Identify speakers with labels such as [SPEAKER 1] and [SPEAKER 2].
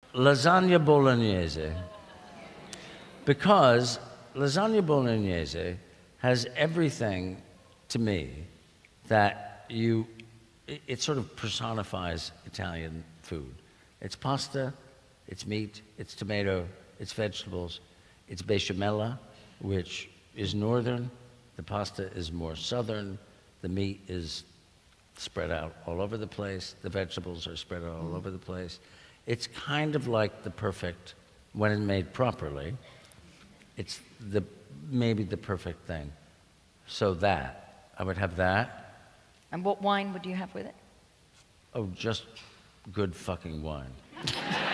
[SPEAKER 1] lasagna bolognese. Because lasagna bolognese has everything, to me, that it sort of personifies Italian food. It's pasta, it's meat, it's tomato, it's vegetables, it's besciamella, which is northern, the pasta is more southern, the meat is spread out all over the place, the vegetables are spread out all over the place. It's kind of like the perfect, when it's made properly, it's maybe the perfect thing. So I would have that.
[SPEAKER 2] And what wine would you have with it?
[SPEAKER 1] Oh, just good fucking wine.